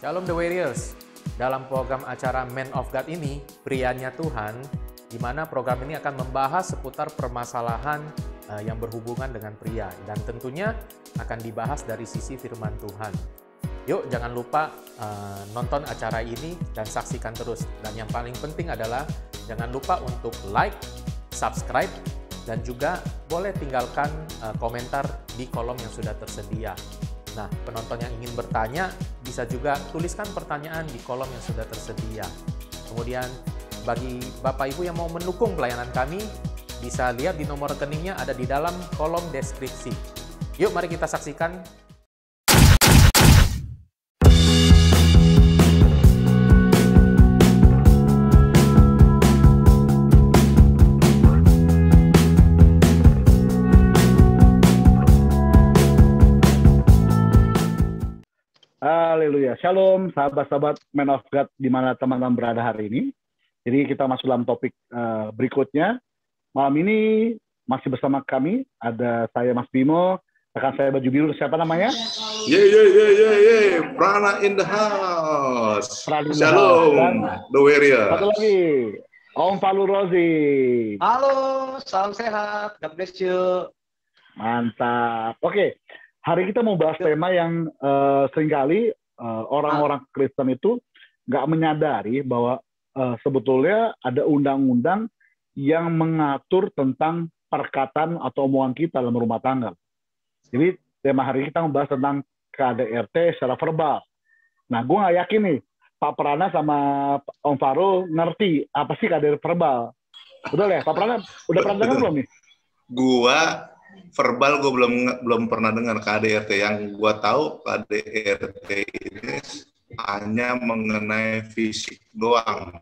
Shalom The Warriors. Dalam program acara Man of God ini, prianya Tuhan, di mana program ini akan membahas seputar permasalahan yang berhubungan dengan pria. Dan tentunya akan dibahas dari sisi firman Tuhan. Yuk, jangan lupa nonton acara ini dan saksikan terus. Dan yang paling penting adalah jangan lupa untuk like, subscribe, dan juga boleh tinggalkan komentar di kolom yang sudah tersedia. Nah, penonton yang ingin bertanya bisa juga tuliskan pertanyaan di kolom yang sudah tersedia. Kemudian bagi Bapak Ibu yang mau mendukung pelayanan kami, bisa lihat di nomor rekeningnya ada di dalam kolom deskripsi. Yuk, mari kita saksikan. Haleluya. Shalom, sahabat-sahabat Man of God di mana teman-teman berada hari ini. Jadi kita masuk dalam topik berikutnya. Malam ini masih bersama kami, ada saya Mas Bimo, rekan saya baju biru, siapa namanya? Prana in the house. Shalom, The Warrior. Satu lagi, Om Falu Rozi. Halo, salam sehat, God bless you. Mantap. Oke, hari kita mau bahas tema yang seringkali orang-orang Kristen itu nggak menyadari bahwa sebetulnya ada undang-undang yang mengatur tentang perkataan atau omongan kita dalam rumah tangga. Jadi tema hari kita membahas tentang KDRT secara verbal. Nah, gue nggak yakin nih Pak Prana sama Om Faru ngerti apa sih KDRT verbal. Betul ya, Pak Prana udah pernah dengar belum nih? Gua verbal gue belum pernah dengar KDRT. Yang gua tahu KDRT ini hanya mengenai fisik doang,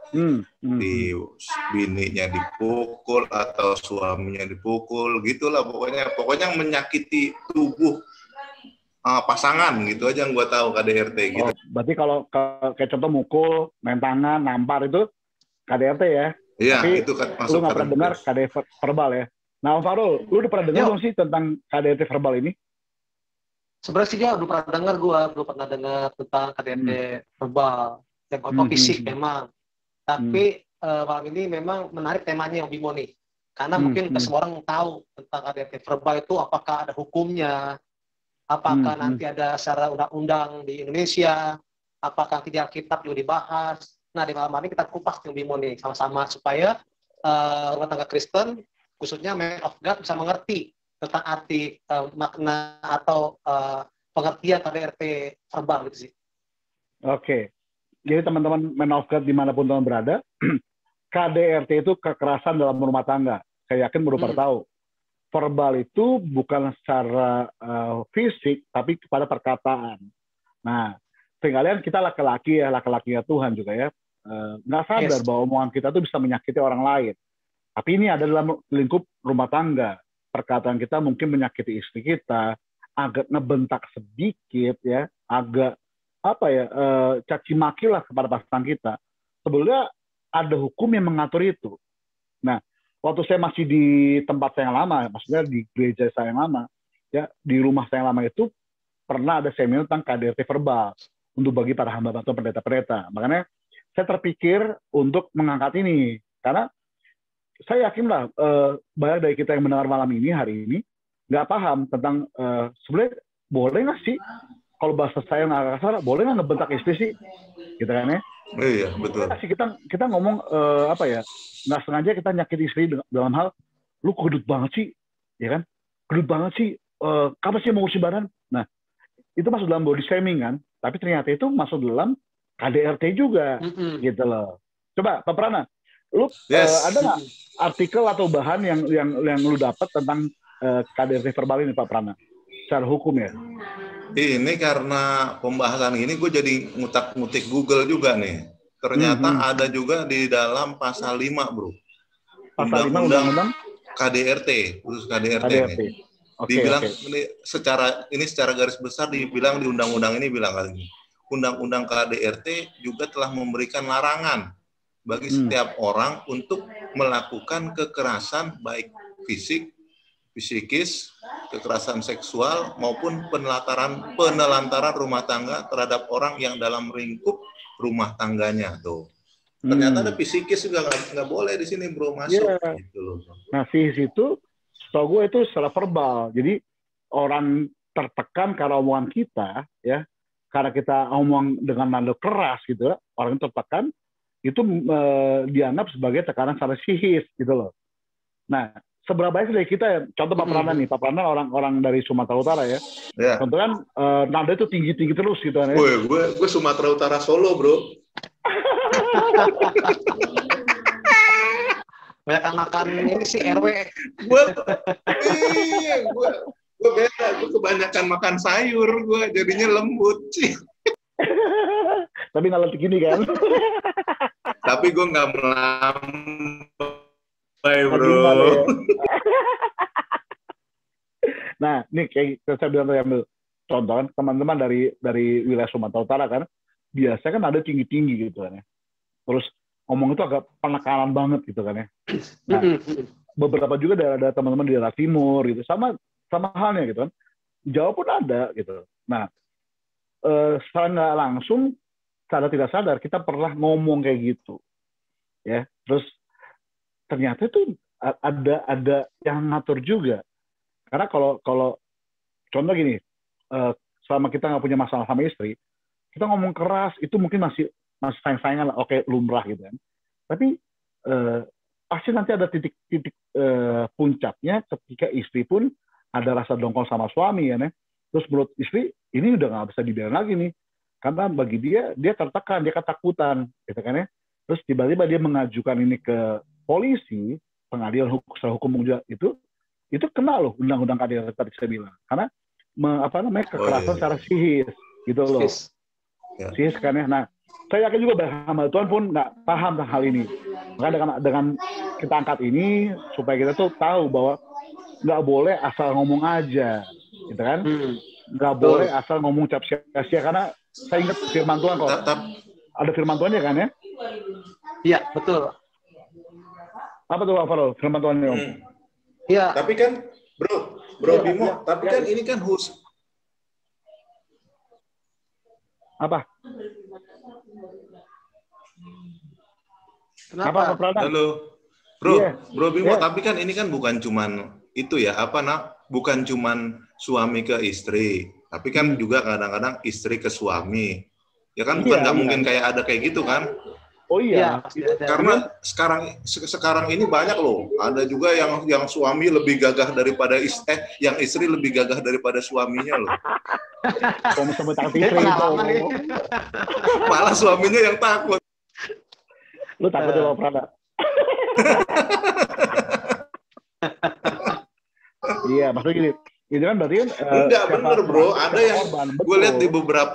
di bininya dipukul atau suaminya dipukul, gitulah pokoknya menyakiti tubuh pasangan gitu aja yang gua tahu KDRT gitu. Berarti kalau kayak contoh mukul, main tangan, nampar itu KDRT ya? Iya, tapi itu kan masuk. Lu nggak pernah dengar KDRT verbal ya? Nah, Om Farul, lu udah pernah dengar belum sih tentang KDRT verbal ini? Sebenarnya sih dia belum pernah dengar tentang KDRT verbal, yang atau fisik memang. Tapi malam ini memang menarik temanya yang Bimo nih, karena mungkin semua orang tahu tentang KDRT verbal itu apakah ada hukumnya, apakah nanti ada secara undang-undang di Indonesia, apakah nanti di Alkitab juga dibahas. Nah, di malam ini kita kupas yang Bimo nih sama-sama supaya rumah tangga Kristen khususnya Man of God bisa mengerti tentang arti makna atau pengertian KDRT verbal gitu sih. Oke, jadi teman-teman Man of God dimanapun teman berada, KDRT itu kekerasan dalam rumah tangga. Saya yakin baru pada tahu. Verbal itu bukan secara fisik, tapi kepada perkataan. Nah, sekalian kita laki-laki ya, laki-lakinya Tuhan juga ya, nggak sadar bahwa omongan kita tuh bisa menyakiti orang lain. Tapi ini ada dalam lingkup rumah tangga. Perkataan kita mungkin menyakiti istri kita, agak ngebentak sedikit ya, agak caci maki lah kepada pasangan kita. Sebetulnya ada hukum yang mengatur itu. Nah, waktu saya masih di tempat saya yang lama, maksudnya di gereja saya yang lama, ya di rumah saya yang lama itu pernah ada seminar tentang KDRT verbal untuk bagi para hamba atau pendeta-pendeta. Makanya saya terpikir untuk mengangkat ini karena saya yakin lah banyak dari kita yang mendengar malam ini hari ini nggak paham tentang sebenarnya boleh nggak sih kalau bahasa saya nggak kasar boleh nggak ngebentak istri sih gitu kan ya? Iya betul. Kita ngomong nggak sengaja kita nyakit istri dalam hal lu kedut banget sih ya kan, kedut banget sih kapan sih mau ngurusin badan. Nah itu masuk dalam body shaming kan, tapi ternyata itu masuk dalam KDRT juga gitu loh. Coba Pak Prana, lu ada nggak artikel atau bahan yang lu dapat tentang KDRT verbal ini Pak Prana secara hukum ya? Ini karena pembahasan ini gue jadi ngutak-ngutik Google juga nih. Ternyata ada juga di dalam pasal 5, Bro. Pasal 5 undang-undang KDRT, khusus KDRT. Nih. Dibilang ini secara garis besar dibilang di undang-undang ini bilang lagi. Undang-undang KDRT juga telah memberikan larangan bagi setiap orang untuk melakukan kekerasan baik fisik psikis, kekerasan seksual maupun penelantaran rumah tangga terhadap orang yang dalam lingkup rumah tangganya tuh. Ternyata ada psikis juga nggak boleh di sini bro masuk. Yeah. Gitu loh. Nah psikis itu, setahu gue itu secara verbal. Jadi orang tertekan karena omongan kita, ya, karena kita omong dengan nada keras gitu, orang tertekan itu dianggap sebagai tekanan secara psikis gitu loh. Nah, seberapa banyak dari kita ya, contoh Pak Prananda nih, Pak Prananda orang dari Sumatera Utara ya. Contoh kan nada itu tinggi-tinggi terus gitu kan ya. Gue Sumatera Utara Solo bro. Banyak makan ini sih RW. Gue beda, gue kebanyakan makan sayur, gue jadinya lembut sih. Tapi nggak lentik gini kan. Tapi gue nggak melambai bro. Nah, ini kayak saya bilang tadi ambil contoh kan, teman-teman dari wilayah Sumatera Utara kan, biasanya kan ada tinggi-tinggi gitu kan ya. Terus ngomong itu agak penekanan banget gitu kan ya. Nah, beberapa juga ada teman-teman di daerah timur gitu, sama halnya gitu kan. Jawa pun ada gitu. Nah, secara nggak langsung, secara tidak sadar kita pernah ngomong kayak gitu, ya. Terus ternyata itu ada yang ngatur juga. Karena kalau contoh gini, selama kita nggak punya masalah sama istri, kita ngomong keras itu mungkin masih sayang-sayangan lah, oke, lumrah gitu kan. Tapi pasti nanti ada titik puncaknya ketika istri pun ada rasa dongkol sama suami ya, nih. Terus menurut istri ini udah nggak bisa dibiarin lagi nih, karena bagi dia tertekan, dia ketakutan, gitu kan ya. Terus tiba-tiba dia mengajukan ini ke polisi, pengadilan hukum juga itu kena loh undang-undang KDRT tadi saya bilang, karena kekerasan secara psikis gitu loh. Psikis kan ya. Nah, saya yakin juga banyak hamba Tuhan pun nggak paham tentang hal ini. Maka dengan kita angkat ini supaya kita tuh tahu bahwa nggak boleh asal ngomong aja, gitu kan? Nggak boleh asal ngomong cap sia-sia, karena saya ingat firman Tuhan kok. Ada firman Tuhannya kan ya? Iya, betul. Apa tuh Pak Farol? Firman Tuhannya Om? Iya. Tapi kan, Bro Bimo, tapi kan ini kan apa? Kenapa? Halo, Bro Bimo, tapi kan ini kan bukan cuman itu ya, bukan cuman suami ke istri, tapi kan juga kadang-kadang istri ke suami. Ya kan bukan nggak mungkin kayak ada kayak gitu kan? Oh iya. Karena sekarang ini banyak loh. Ada juga yang suami lebih gagah daripada yang istri lebih gagah daripada suaminya loh. Malah suaminya yang takut. Lu takut ya, Prada? Iya, maksudnya gini. Itu kan berarti kan enggak bener, Bro. Ada yang gue lihat di beberapa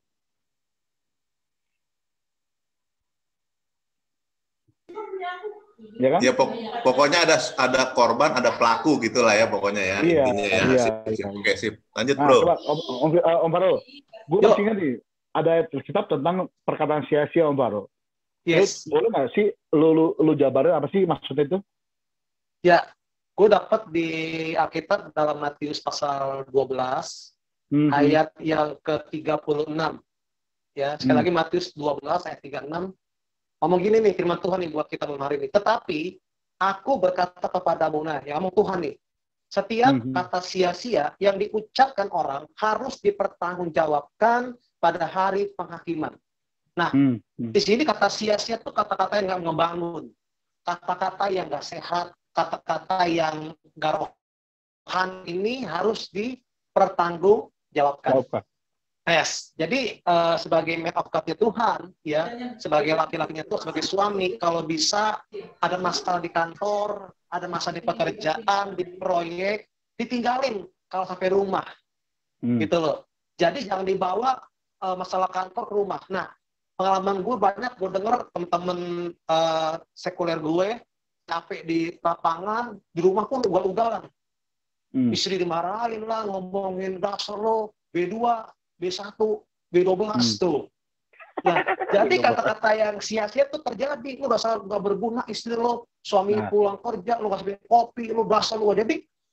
ya kan? Ya pokoknya ada korban, ada pelaku gitulah ya pokoknya ya. Iya, intinya ya. Iya. Oke, sip. Lanjut, Nah, Bro. coba, Om Farol, gue masih ingat nih, ada kitab tentang perkataan sia-sia, Om Farol. Yes. Boleh nggak sih lu jabarin apa sih maksudnya itu? Ya, gue dapat di Alkitab dalam Matius pasal 12 ayat yang ke-36. Ya, sekali lagi Matius 12 ayat 36. Ngomong gini nih firman Tuhan nih buat kita hari ini. Tetapi aku berkata kepadamu, nah, yang ngomong Tuhan nih. Setiap kata sia-sia yang diucapkan orang harus dipertanggungjawabkan pada hari penghakiman. Nah, di sini kata sia-sia itu kata-kata yang nggak ngebangun, kata-kata yang nggak sehat, kata-kata yang nggak rohani ini harus dipertanggungjawabkan. Yes. Jadi sebagai man of God-nya Tuhan, ya, sebagai laki-lakinya Tuhan, sebagai suami, kalau bisa ada masalah di kantor, ada masalah di pekerjaan, di proyek, ditinggalin kalau sampai rumah, gitu loh. Jadi jangan dibawa masalah kantor ke rumah. Nah, pengalaman gue banyak, gue denger temen-temen sekuler gue capek di lapangan, di rumah pun ugal-ugalan. Istri dimarahin lah, ngomongin dasar lo, B2, B1, B12 tuh. Nah, jadi kata-kata yang sia-sia tuh terjadi. Lu dasar gak berguna istri lo, suami pulang kerja, lu kasih kopi, lu dasar lu. Jadi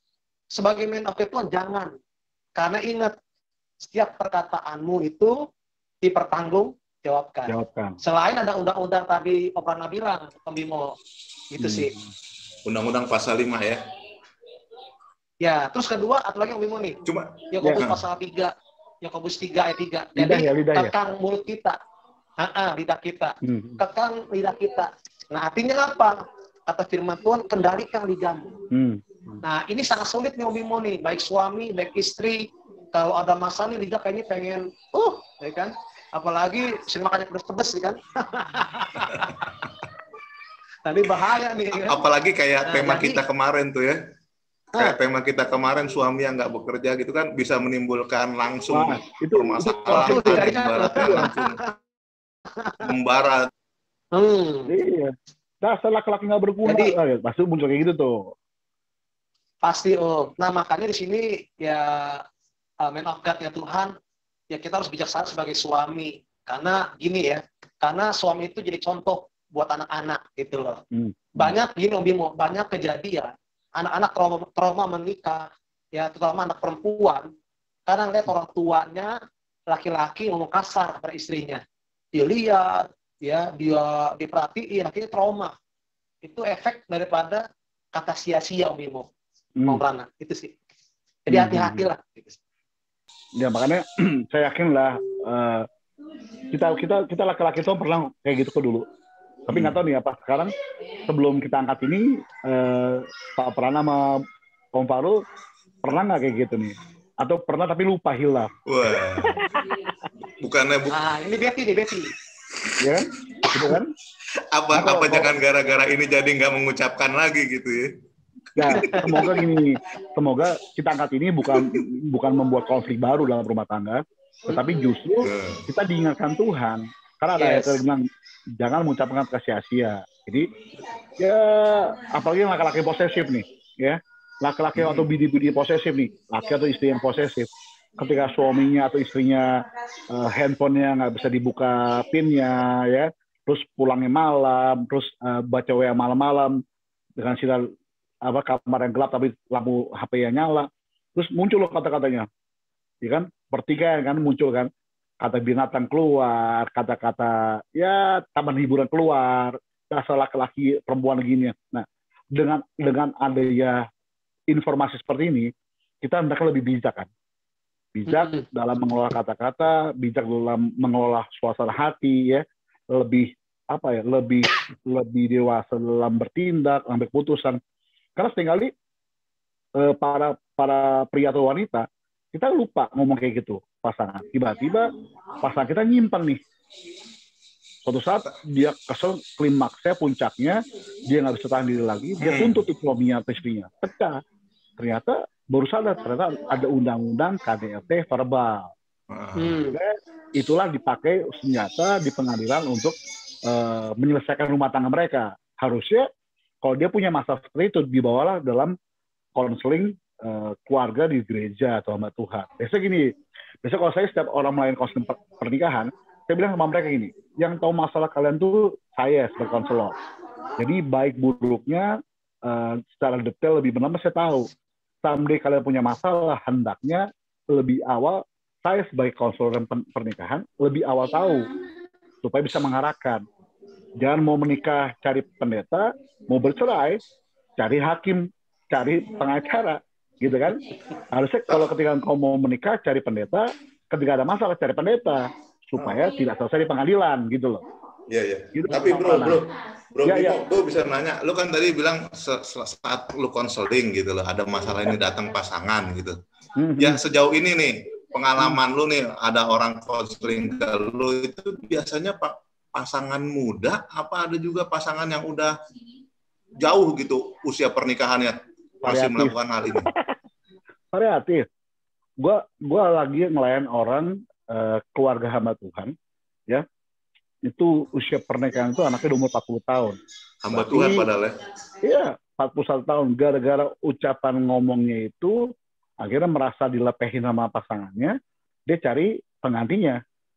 sebagai man of God Tuhan jangan. Karena ingat, setiap perkataanmu itu dipertanggungjawabkan. Selain ada undang-undang tadi Om Rana bilang, Om Bimo, gitu sih. Undang-undang pasal 5 ya. Ya, terus kedua, atau lagi Om Bimo nih. Cuma Yakobus pasal 3, Yakobus 3 ayat 3. Jadi, kekang mulut kita. Lidah kita. Kekang lidah kita. Nah, artinya apa? Kata firman Tuhan, kendalikan lidahmu. Nah, ini sangat sulit nih Om Bimo nih. Baik suami, baik istri. Kalau ada masalah nih, lidah kayaknya pengen, ya kan? Apalagi sering makannya pedes-pedes, ya kan? Tadi bahaya nih. Kan? Apalagi kayak tema kita kemarin tuh ya. Kayak tema kita kemarin, suami yang nggak bekerja gitu kan bisa menimbulkan langsung permasalahan, langsung membara. Iya. Dasar laki-laki nggak berguna. Pasti muncul kayak gitu tuh. Pasti Om. Nah makanya di sini ya man of God ya Tuhan, ya kita harus bijaksana sebagai suami. Karena gini ya, karena suami itu jadi contoh buat anak-anak gitu loh. Banyak gini Om Bimo, banyak kejadian anak-anak trauma menikah, ya terutama anak perempuan, karena lihat orang tuanya laki-laki ngomong kasar pada istrinya. Dia lihat, ya dia diperhatiin, akhirnya trauma. Itu efek daripada kata sia-sia Om Bimo, Om Rana, itu sih. Jadi hati-hatilah. Ya makanya saya yakin lah kita laki-laki itu pernah kayak gitu kok dulu. Tapi nggak tahu nih apa sekarang sebelum kita angkat ini Pak Prana sama Om Faru pernah nggak kayak gitu nih? Atau pernah tapi lupa hilaf? Wah, bukannya ini Betty. Ya kan? Gitu kan? Apa jangan gara-gara ini jadi nggak mengucapkan lagi gitu ya? Ya, semoga gini, semoga kita angkat ini bukan membuat konflik baru dalam rumah tangga, tetapi justru kita diingatkan Tuhan. Karena ada ayat yang bilang jangan mengucapkan sia-sia. Jadi ya apalagi laki-laki posesif nih, ya laki-laki atau bini-bini posesif nih, laki atau istri yang posesif. Ketika suaminya atau istrinya handphonenya nggak bisa dibuka pinnya, ya, terus pulangnya malam, terus baca WA malam-malam dengan sinar kamar yang gelap tapi lampu HP-nya nyala, terus muncul loh kata-katanya, ya kan? Pertikaian kan muncul kan, kata binatang keluar, kata-kata ya taman hiburan keluar, dasar laki-laki perempuan gini. Nah, dengan adanya informasi seperti ini, kita hendaknya lebih bijak kan, bijak dalam mengelola kata-kata, bijak dalam mengelola suasana hati, ya, lebih lebih dewasa dalam bertindak, ambil keputusan. Karena seringkali para pria atau wanita kita lupa ngomong kayak gitu pasangan. Tiba-tiba pasangan kita nyimpang nih. Suatu saat dia kesel, klimaksnya, puncaknya, dia nggak bisa tahan diri lagi, dia tuntut suaminya atau istrinya. Pecah. Ternyata baru sadar ternyata ada undang-undang KDRT verbal. Itulah dipakai senjata di pengadilan untuk menyelesaikan rumah tangga mereka. Harusnya kalau dia punya masalah seperti itu, dibawalah dalam konseling keluarga di gereja atau hamba Tuhan. Biasanya kalau saya setiap orang melayan konseling pernikahan, saya bilang sama mereka gini, yang tahu masalah kalian tuh saya sebagai konselor. Jadi baik buruknya secara detail lebih benar saya tahu. Someday kalian punya masalah, hendaknya lebih awal, saya sebagai konselor pernikahan, lebih awal tahu, supaya bisa mengarahkan. Jangan mau menikah cari pendeta, mau bercerai cari hakim, cari pengacara, gitu kan? Harusnya kalau ketika engkau mau menikah cari pendeta, ketika ada masalah cari pendeta, supaya tidak selesai di pengadilan, gitu loh. Iya. Gitu. Tapi bro, ya. gue bisa nanya, lu kan tadi bilang saat lu konseling gitu loh, ada masalah ini datang pasangan gitu. Ya sejauh ini nih pengalaman lu nih, ada orang konseling ke lu itu biasanya pasangan muda apa ada juga pasangan yang udah jauh gitu usia pernikahannya masih melakukan hal ini? Variatif. Gua lagi ngelayan orang keluarga hamba Tuhan, ya. Itu usia pernikahan itu anaknya umur 40 tahun. Hamba Tuhan padahal ya. Iya, 41 tahun. Gara-gara ucapan ngomongnya itu akhirnya merasa dilepehin sama pasangannya, dia cari penggantinya.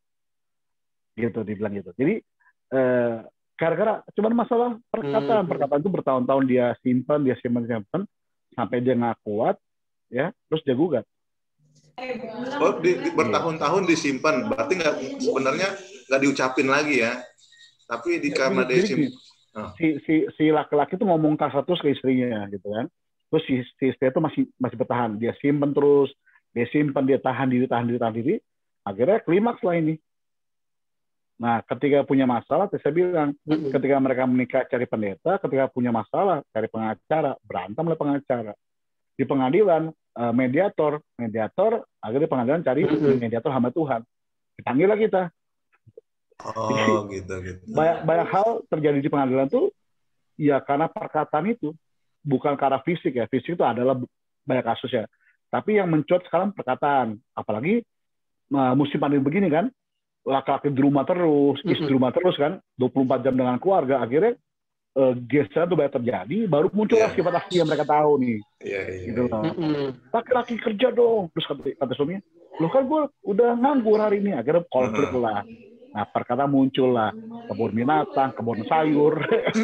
Gitu dibilang gitu. Jadi gara-gara cuma masalah perkataan itu bertahun-tahun dia simpan sampai dia nggak kuat, ya, terus dia gugat. Oh, bertahun-tahun disimpan, berarti nggak, sebenarnya nggak diucapin lagi ya, tapi karena dia si laki-laki itu ngomong kasar terus ke istrinya gitu kan, terus si istri itu masih bertahan, dia simpan terus, dia tahan diri, akhirnya klimaks lah ini. Nah, ketika punya masalah, saya bilang, ketika mereka menikah cari pendeta, ketika punya masalah cari pengacara, berantem oleh pengacara. Di pengadilan, mediator, akhirnya pengadilan cari mediator hamba Tuhan. Dipanggil lah kita. Oh, gitu. Banyak hal terjadi di pengadilan tuh, ya karena perkataan itu, bukan karena fisik ya. Fisik itu adalah banyak kasus ya. Tapi yang mencuat sekarang perkataan. Apalagi musim pandemi begini kan, laki-laki di rumah terus, istri di rumah terus kan, 24 jam dengan keluarga, akhirnya geseran itu banyak terjadi, baru muncul sifat asli yang mereka tahu nih. Gitu loh. Laki-laki kerja dong, terus kata suaminya, loh kan gue udah nganggur hari ini, akhirnya konflik lah. Nah, perkataan muncul lah, kebun binatang, kebun sayur.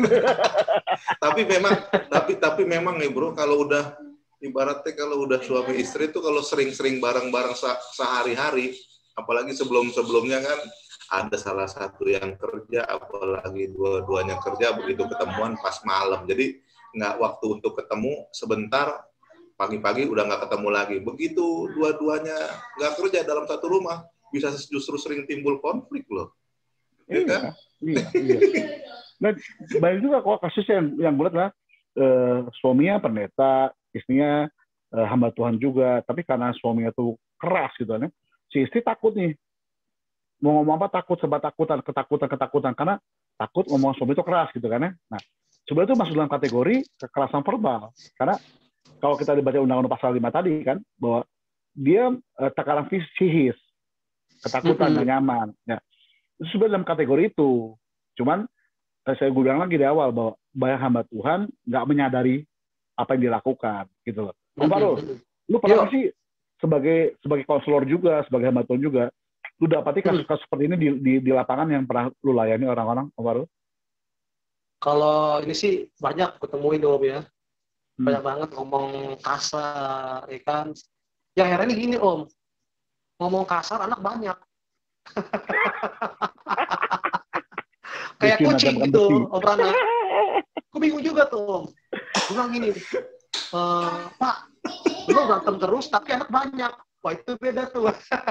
tapi memang nih bro, kalau udah ibaratnya kalau udah suami istri itu kalau sering-sering bareng-bareng sehari-hari, apalagi sebelumnya kan ada salah satu yang kerja, apalagi dua-duanya kerja, begitu ketemuan pas malam. Jadi nggak waktu untuk ketemu sebentar, pagi-pagi udah nggak ketemu lagi. Begitu dua-duanya nggak kerja dalam satu rumah, bisa justru sering timbul konflik loh. Iya kan? Iya. Nah, banyak juga kok kasus yang bulat lah, suaminya pendeta, istrinya hamba Tuhan juga, tapi karena suaminya tuh keras gitu kan, si istri takut nih, mau ngomong apa takut, sebab ketakutan karena takut ngomong suami itu keras gitu kan ya. Nah, sebenarnya itu masuk dalam kategori kekerasan verbal, karena kalau kita dibaca undang-undang pasal 5 tadi kan, bahwa dia tekanan psikis, ketakutan, nggak nyaman. Ya, itu sebenarnya dalam kategori itu. Cuman saya bilang lagi di awal bahwa banyak hamba Tuhan nggak menyadari apa yang dilakukan gitu loh. Om Farul, lu pernah sih sebagai konselor juga, sebagai hamba Tuhan juga, lu dapati kasus-kasus seperti ini di lapangan yang pernah lu layani orang-orang, Om Farul? Kalau ini sih banyak ketemuin Om ya. Banyak banget ngomong kasar, ya kan. Yang herannya gini Om, ngomong kasar anak banyak. Kayak kucing gitu, Om Rana. Aku bingung juga tuh Om. Gue bilang gini, Pak, lu berantem terus tapi anak banyak. Wah itu beda tuh.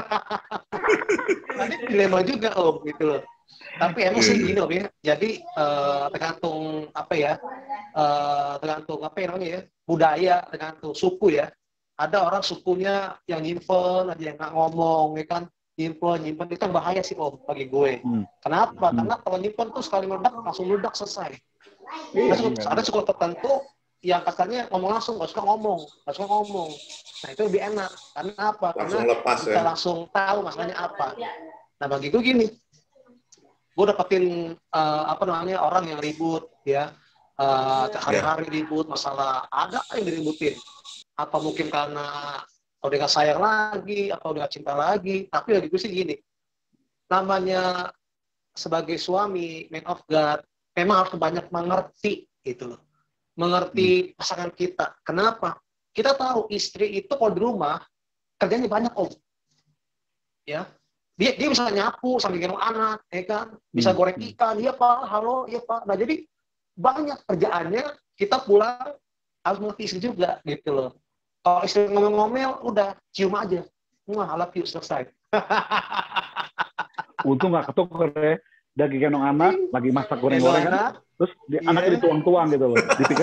Ini dilema juga Om gitu loh. Tapi emang sih gini Om ya. Jadi tergantung apa ya? Tergantung apa namanya ya? Budaya, tergantung suku ya. Ada orang sukunya yang nyimpen, ada yang nggak ngomong, ya kan? Nyimpen itu bahaya sih Om bagi gue. Kenapa? Karena kalau nyimpen tuh sekali meledak langsung meledak selesai. Ada suku tertentu yang katanya ngomong langsung, nggak suka ngomong. Nah itu lebih enak. Karena apa? Karena kita langsung tahu masalahnya apa. Nah bagi gue gini, gue dapetin orang yang ribut ya, hari-hari ribut masalah, ada yang diributin. Apa mungkin karena udah nggak sayang lagi, atau udah nggak cinta lagi. Tapi bagi gue sih gini, namanya sebagai suami, man of God, memang harus banyak mengerti gitu loh. Mengerti pasangan kita. Kenapa? Kita tahu istri itu kalau di rumah kerjanya banyak Om. Ya. Dia bisa nyapu sambil gendong anak, ya kan? Bisa goreng ikan, iya Pak, halo, iya Pak. Nah, jadi banyak kerjaannya, kita pulang harus mengerti istri juga gitu loh. Kalau istri ngomel-ngomel, udah cium aja. I love you, selesai. Untung nggak ketukar ya. Lagi gendong anak, lagi masak goreng-gorengan, terus anaknya dituang-tuang gitu loh. Dipikir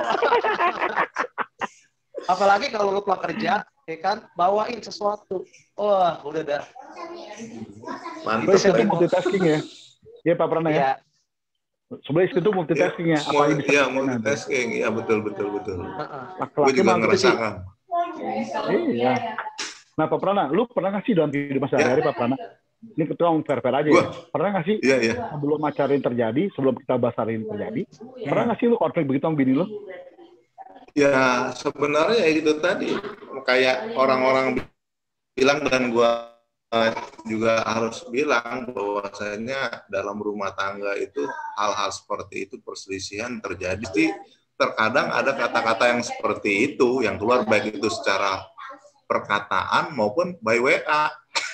apalagi kalau lu pulang kerja, ya kan, bawain sesuatu. Wah, udah dah. Mantap. Itu multitasking ya? Iya Pak Prana ya? Sebenarnya itu multitasking ya? Iya, multitasking. Iya, betul. Gue juga ngerasakan. Iya. Nah Pak Prana, lu pernah nggak sih dalam kehidupan sehari-hari Pak Prana? Ini kita ngomong fair-fair aja ya. Pernah nggak sih sebelum acara ini terjadi, sebelum kita bahas hari ini terjadi, pernah nggak sih lu konflik begitu sama bini lu? Ya sebenarnya itu tadi kayak orang-orang bilang dan gua juga harus bilang bahwasanya dalam rumah tangga itu hal-hal seperti itu perselisihan terjadi terkadang ada kata-kata yang seperti itu yang keluar baik itu secara perkataan maupun by WA.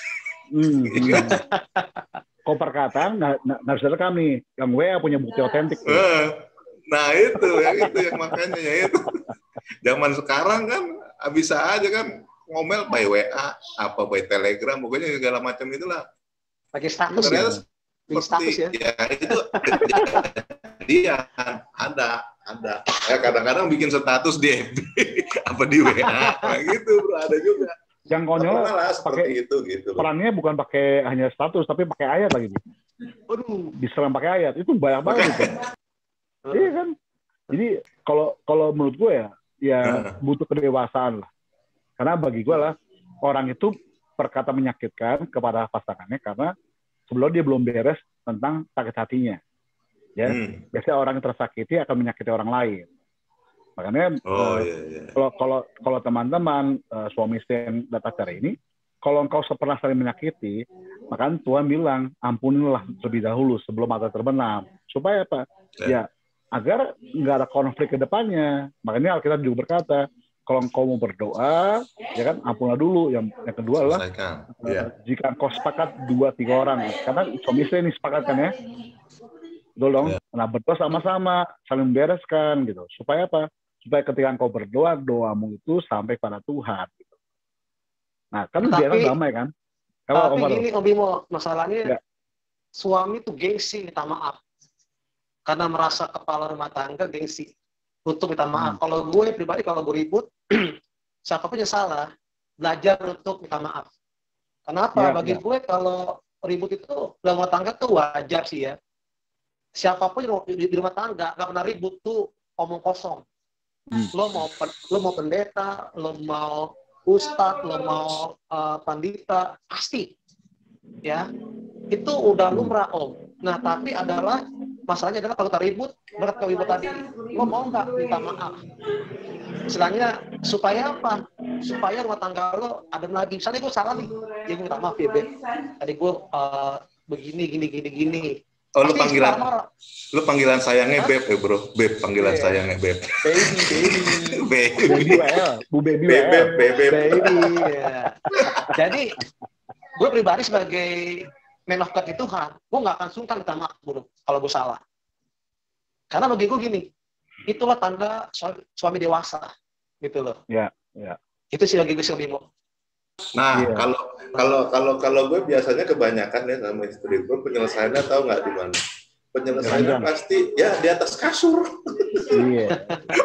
Kok perkataan nggak bisa rekam nih, yang WA punya bukti otentik. Nah itu yang makanya ya itu. Zaman sekarang kan bisa aja kan ngomel by WA, apa by Telegram, pokoknya segala macam itulah. Pakai status Ternyata ya. Status ya. Ya itu dia ada. Ya kadang-kadang bikin status di FB apa di WA, nah, gitu bro, ada juga. Yang konyol seperti itu gitu. Perannya bukan pakai hanya status tapi pakai ayat lagi. Aduh, diserang pakai ayat itu banyak banget itu. Iya kan. Jadi kalau menurut gue ya butuh kedewasaan lah. Karena bagi gue lah orang itu berkata menyakitkan kepada pasangannya karena sebelum dia belum beres tentang sakit hatinya. Ya, biasanya orang yang tersakiti akan menyakiti orang lain. Makanya kalau teman-teman suami istri yang datang acara ini, kalau engkau pernah saling menyakiti, maka Tuhan bilang ampunilah terlebih dahulu sebelum mata terbenam. Supaya apa? Ya agar nggak ada konflik ke depannya. Makanya Alkitab juga berkata, kalau engkau mau berdoa, ya kan ampunlah dulu. Yang kedua adalah jika engkau sepakat 2-3 orang, karena suami istri ini sepakat kan ya. Betul dong. Nah, berdoa sama-sama, saling membereskan gitu. Supaya apa? Supaya ketika engkau berdoa, doamu itu sampai pada Tuhan. Gitu. Nah, kan biar damai kan? Tapi ini Om Bimo, masalahnya suami tuh gengsi minta maaf. Karena merasa kepala rumah tangga gengsi untuk minta maaf. Kalau gue pribadi, kalau gue ribut, siapapun yang salah, belajar untuk minta maaf. Kenapa? Bagi gue kalau ribut itu dalam rumah tangga tuh wajar sih ya. Siapapun di rumah tangga nggak pernah ribut tuh omong kosong. Lo mau pendeta, lo mau ustadz, lo mau pandita, pasti ya itu udah lumrah Om. Nah tapi masalahnya adalah kalau kita ribut, berat kalau ribut tadi, lo mau nggak minta maaf? Istilahnya supaya apa? Supaya rumah tangga lo adem lagi. Misalnya gue salah nih, ya gue minta maaf ya Beb. Tadi gue gini. Oh, lu panggilan sayangnya Beb ya bro, Beb panggilan sayangnya Beb. Baby Baby. Jadi gue pribadi sebagai man of God di Tuhan, gue nggak akan sungkan minta maaf bro kalau gue salah. Karena bagi gue gini, itulah tanda suami dewasa, gitu loh. Ya. Itu sih bagi gue sih Bimo. Nah, kalau gue biasanya kebanyakan ya sama istri gue penyelesaiannya tahu nggak di mana? Penyelesaiannya pasti ya di atas kasur. Iya.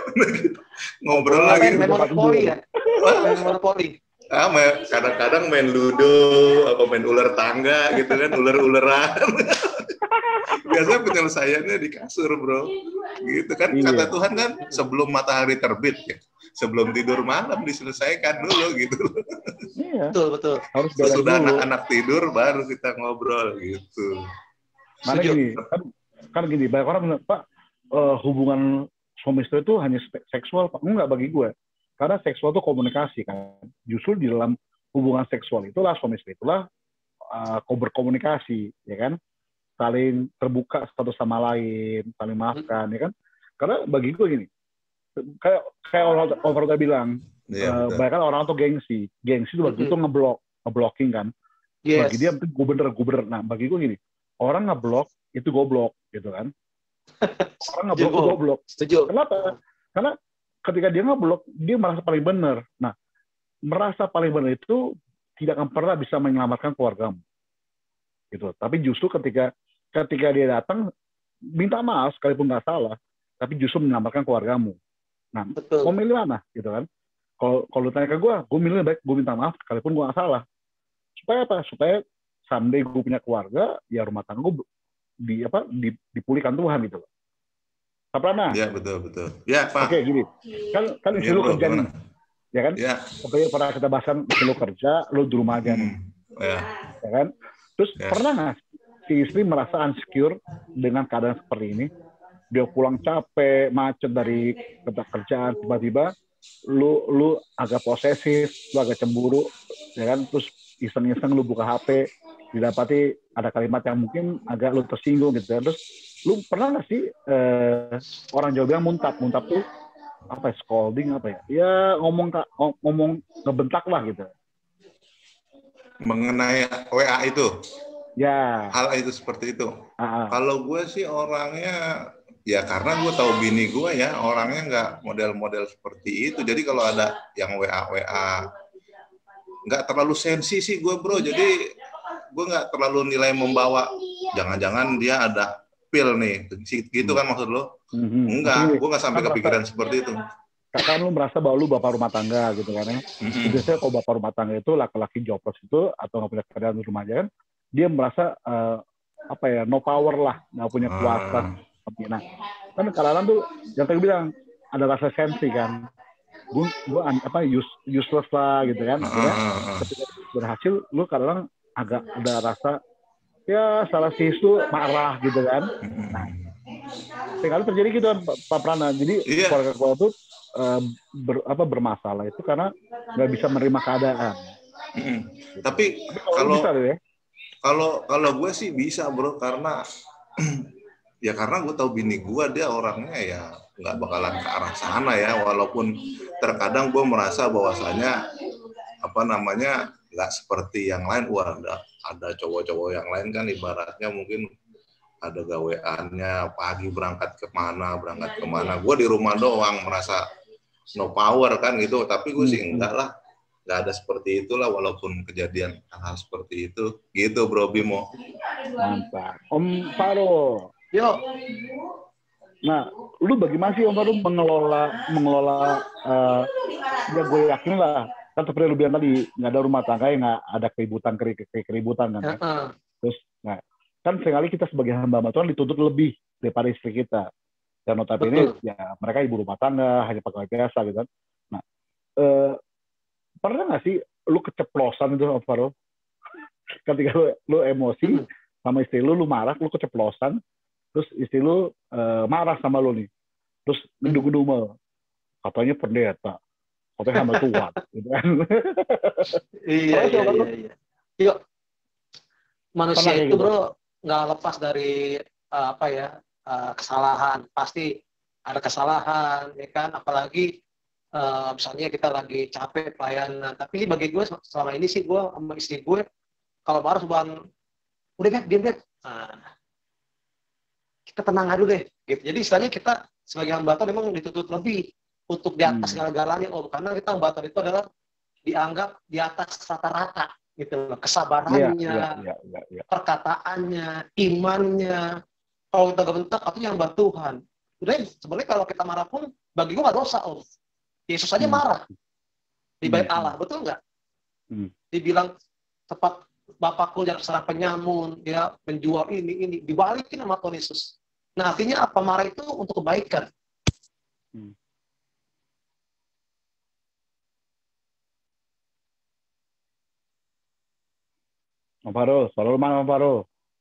Ngobrol lagi. Main monopoli ya. Main monopoli. Kadang-kadang main ludo, apa main ular tangga gitu kan, ular-ularan. Biasanya penyelesaiannya di kasur, bro. Gitu kan, kata Tuhan kan, sebelum matahari terbit, ya. Sebelum tidur malam diselesaikan dulu, gitu. Iya. Betul. Harus sesudah dulu. Anak-anak tidur, baru kita ngobrol, gitu. Mana gini, kan gini, banyak orang bilang, Pak, hubungan suami istri itu hanya seksual, Pak. Enggak bagi gue. Karena seksual itu komunikasi kan. Justru di dalam hubungan seksual itulah suami istri itulah berkomunikasi, ya kan? Saling terbuka satu sama lain, saling maafkan, ya kan? Karena bagi gue gini, kayak orang udah bilang, banyak kan orang tuh gengsi itu bagi itu ngeblocking kan. Yes. Bagi dia gue bener. Nah bagi gue gini, orang ngeblok itu goblok, gitu kan? Orang ngeblok itu goblok. Setuju. Kenapa? Karena ketika dia ngeblok, dia merasa paling benar. Nah, merasa paling benar itu tidak akan pernah bisa menyelamatkan keluargamu. Gitu. Tapi justru ketika dia datang, minta maaf sekalipun nggak salah, tapi justru menyelamatkan keluargamu. Nah, mau milih mana? Gitu kan? Kalau tanya ke gue milih baik gue minta maaf sekalipun gue nggak salah. Supaya apa? Supaya someday gue punya keluarga, ya rumah tangga gue dipulihkan Tuhan gitu loh. Pernah? Ya betul. Ya Pak. Oke gini, kan istri lu kerja nih, ya kan? Ya. Oke pernah kita bahas istri lu kerja, lu di rumah aja nih, ya kan? Terus pernah nggak si istri merasa insecure dengan keadaan seperti ini? Dia pulang capek, macet dari kerjaan, tiba-tiba lu agak posesif, lu agak cemburu, ya kan? Terus iseng-iseng lu buka HP, didapati ada kalimat yang mungkin agak lu tersinggung gitu, terus lu pernah nggak sih orang Jawa bilang muntap tuh apa ya, scolding apa ya? Ya ngomong ngebentak lah gitu. Mengenai WA itu, Ya. hal itu seperti itu. Ah, ah. Kalau gue sih orangnya, ya karena gue tahu bini gue ya orangnya nggak model-model seperti itu. Jadi kalau ada yang WA nggak terlalu sensi sih gue bro. Jadi gue nggak terlalu nilai membawa. Jangan-jangan dia ada pil nih, gitu kan maksud lo? Enggak, gue nggak sampai kepikiran seperti itu. Kan lu merasa bahwa lu bapak rumah tangga gitu kan ya. Biasanya kalau bapak rumah tangga itu laki-laki jobless itu atau nggak punya kerjaan di rumah aja kan, dia merasa apa ya, no power lah, nggak punya kuasa. Nah, kan kadang-kadang tuh yang tadi bilang ada rasa sensi kan. Gue apa useless lah gitu kan. Ya, ketika berhasil lu kadang-kadang agak ada rasa ya salah sisu marah gitu kan. Nah, sekali terjadi gitu kan Pak Prana. Jadi keluarga tuh bermasalah itu karena nggak bisa menerima keadaan. Tapi kalau gue sih bisa bro, karena ya karena gue tahu bini gue dia orangnya ya nggak bakalan ke arah sana ya, walaupun terkadang gue merasa bahwasanya apa namanya nggak seperti yang lain. Wah, ada cowok-cowok yang lain kan ibaratnya mungkin ada gaweannya, pagi berangkat kemana, gue di rumah doang merasa no power kan gitu. Tapi gue sih enggak lah, nggak ada seperti itulah walaupun kejadian hal seperti itu gitu bro Bimo. Mantap. Om Faro. Yo. Nah, lu bagaimana sih Om Faro mengelola ya gue yakin lah kan seperti lu bilang tadi nggak ada rumah tangga yang nggak ada keributan kan. Terus nah kan seringkali kita sebagai hamba Tuhan dituntut lebih daripada istri kita. Dan notabene ya mereka ibu rumah tangga, hanya pegawai biasa gitu kan. Nah, pernah nggak sih lu keceplosan itu Om Faro? Ketika lu emosi sama istri lu marah, lu keceplosan, terus istri lu marah sama lu nih. Terus ngedumel, katanya pendeta, katanya hamba Tuhan gitu kan. Iya. Yuk, manusia itu bro nggak lepas dari kesalahan, pasti ada kesalahan ya kan, apalagi misalnya kita lagi capek pelayanan. Tapi bagi gue selama ini sih gue sama istri gue kalau marah cuman udah kan diam deh, kita tenang aja deh gitu. Jadi istilahnya kita sebagai hamba Tuhan memang dituntut lebih untuk di atas segala-galanya karena kita hamba Tuhan itu adalah dianggap di atas rata-rata gitu loh, kesabarannya, perkataannya, imannya. Kalau kita bentak, artinya hamba Tuhan. Sebenarnya kalau kita marah pun, bagi gue nggak dosa, Om. Yesus aja marah di bait Allah, betul nggak? Dibilang tepat Bapakku yang serang penyamun, dia menjual ini, dibalikin sama Tuhan Yesus. Nah, artinya apa? Marah itu untuk kebaikan. Om Faro, selalu mana Om Faro?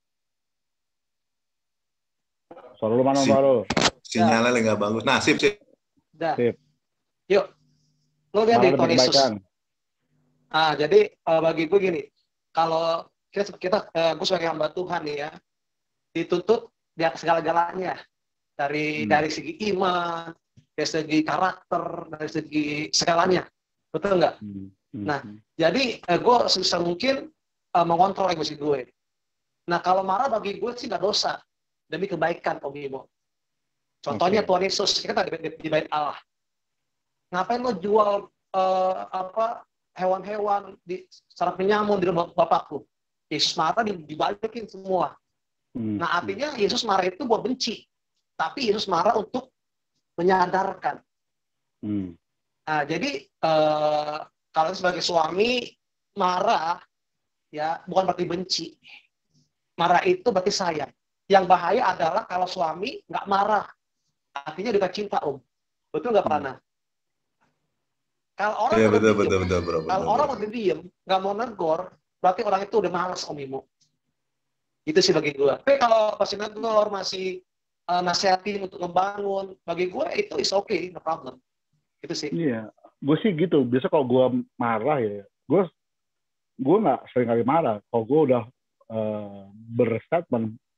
Selalu mana Om Faro? Sinyalnya nggak bagus. Nah, sip. Sip. Yuk, lo lihat di Tuhan Yesus. Jadi bagi gue gini, kalau kita gue sebagai hamba Tuhan nih ya, dituntut di atas segala-galanya, dari segi iman, dari segi karakter, dari segi segalanya, betul nggak? Nah, jadi gue sebisa mungkin mengontrol emosi gue. Nah, kalau marah bagi gue sih nggak dosa, demi kebaikan, Om Bimo. Contohnya Tuhan Yesus, kita di bait Allah. Ngapain lo jual hewan-hewan di sarang penyamun di rumah Bapakku? Yesus marah dibalikin semua. Nah, artinya Yesus marah itu buat benci, tapi Yesus marah untuk menyadarkan. Nah, jadi kalau sebagai suami marah, ya bukan berarti benci. Marah itu berarti sayang. Yang bahaya adalah kalau suami nggak marah, artinya dekat cinta, Om. Betul nggak, Prana? Kalau orang orang mau diem, nggak mau negor, berarti orang itu udah malas, Om Imo. Itu sih bagi gue. Tapi kalau masih negor, masih nasihatin untuk membangun, bagi gue itu is okay, no problem. Itu sih. Iya, gue sih gitu. Biasa kalau gue marah ya, gue nggak sering kali marah. Kalau gue udah berstatement,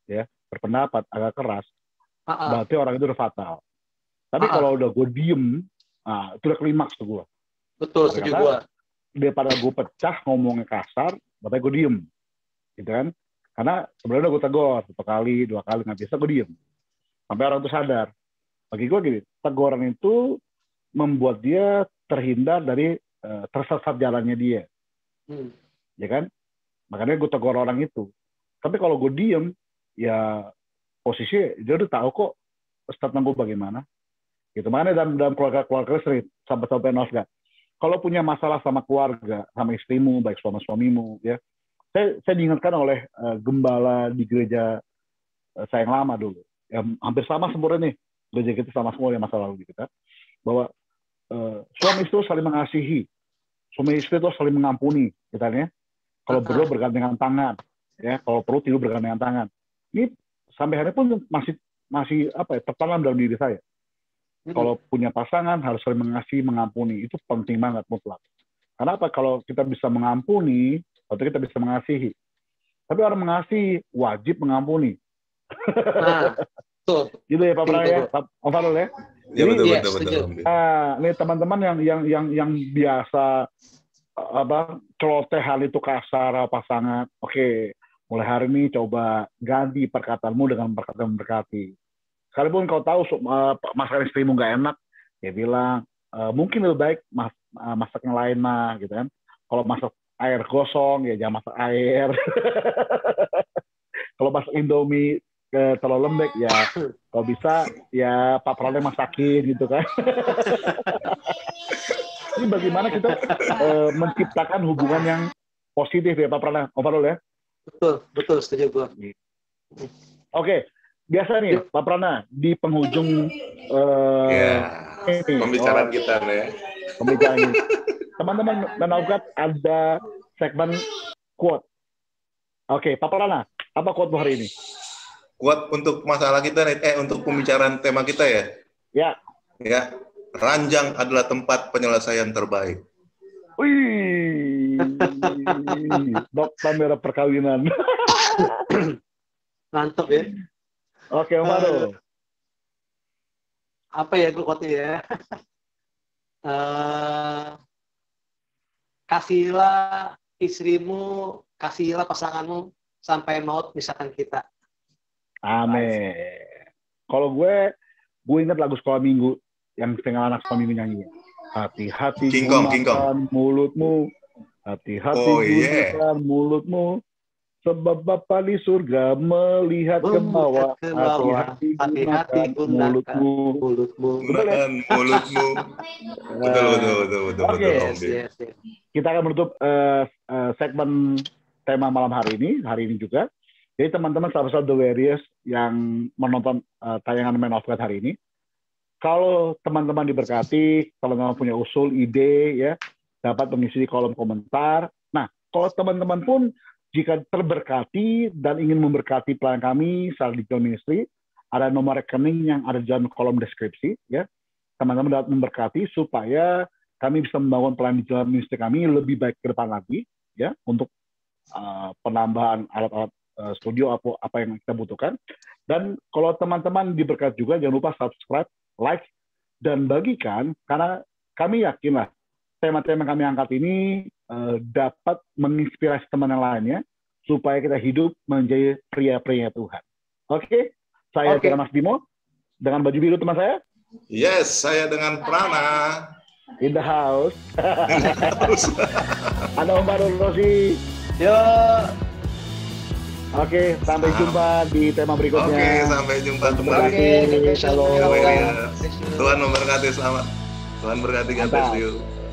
ya, berpendapat agak keras, berarti orang itu udah fatal. Tapi kalau udah gue diem, itu udah klimaks tuh gue. Betul, setuju gue. Daripada gue pecah ngomongnya kasar, berarti gue diem, gitu kan? Karena sebenarnya gue tegur 1 kali, 2 kali nggak bisa, gue diem. Sampai orang itu sadar. Bagi gue gini, teguran itu membuat dia terhindar dari tersesat jalannya dia, ya kan? Makanya gue tegur orang itu. Tapi kalau gue diem, ya posisi dia udah tahu kok statement gue bagaimana. Gitu. Makanya dalam keluarga sering sahabat-sahabat Nofgat. Kalau punya masalah sama keluarga, sama istrimu, baik suamimu, ya. Saya diingatkan oleh gembala di gereja saya yang lama dulu. Ya, hampir sama semua nih. Gereja kita sama semua yang masa lalu kita. Bahwa suami istri saling mengasihi. Suami istri itu saling mengampuni, katanya. Kalau perlu bergandengan tangan, ya. Kalau perlu tidur bergandengan tangan. Ini sampai hari pun masih apa ya, tertanam dalam diri saya. Kalau punya pasangan harus saling mengasihi, mengampuni. Itu penting banget, mutlak. Karena apa? Kalau kita bisa mengampuni, berarti kita bisa mengasihi. Tapi orang mengasihi wajib mengampuni. Betul. Gitu ya Pak Pranaya, Om Farul ya. Iya betul. Ini teman-teman yang biasa celotehan itu kasar pasangan. Oke, mulai hari ini coba ganti perkataanmu dengan perkataan berkati. Sekalipun kau tahu masakan istrimu nggak enak, ya bilang mungkin lebih baik masak yang lain mah, gitu kan. Kalau masak air gosong ya jangan masak air. Kalau masak Indomie terlalu lembek ya kalau bisa ya Pak Pranaya masakin gitu kan. Ini bagaimana kita menciptakan hubungan yang positif ya Pak Pranaya, Om Farul ya. Betul setuju gua. Oke, biasa nih Pak Pranaya di penghujung pembicaraan kita nih ya. Pembicaraan ini. Teman-teman Menaugat ada segmen quote. Oke, Pak Pranaya, apa quote hari ini? Kuat untuk masalah kita nih, untuk pembicaraan tema kita ya. Ya, ranjang adalah tempat penyelesaian terbaik. Wih, dokter merah perkawinan. Mantap ya. Oke, Om Farul. Apa ya quote ya? Kasihilah istrimu, kasihilah pasanganmu sampai maut misalkan kita. Amin. Kalau gue ingat lagu sekolah minggu yang setengah anak sekolah minggu nyanyi. Hati-hati gunakan mulutmu, hati-hati gunakan mulutmu, sebab Bapa di surga melihat ke bawah. Hati-hati gunakan mulutmu. Gunakan mulutmu. Betul. Yes. Kita akan menutup segmen tema malam hari ini juga. Jadi teman-teman sahabat-sahabat The Warriors yang menonton tayangan Man of God hari ini, kalau teman-teman diberkati, teman-teman punya usul, ide, ya dapat mengisi di kolom komentar. Nah, kalau teman-teman pun jika terberkati dan ingin memberkati pelayan kami secara digital ministry, ada nomor rekening yang ada di dalam kolom deskripsi, ya. Teman-teman dapat memberkati supaya kami bisa membangun pelayan digital ministry kami lebih baik ke depan lagi, ya, untuk penambahan alat-alat studio apa yang kita butuhkan. Dan kalau teman-teman diberkati juga, jangan lupa subscribe, like, dan bagikan, karena kami yakin lah tema-tema yang kami angkat ini dapat menginspirasi teman yang lainnya supaya kita hidup menjadi pria-pria Tuhan. Oke, saya dengan Mas Bimo, dengan baju biru teman saya. Yes, saya dengan Prana. In the house. Ada Om Farul Rosi. Yo. Oke, sampai jumpa di tema berikutnya. Oke, sampai jumpa kembali. Shalom. Tuhan memberkati, selamat. Tuhan berkati, God bless you.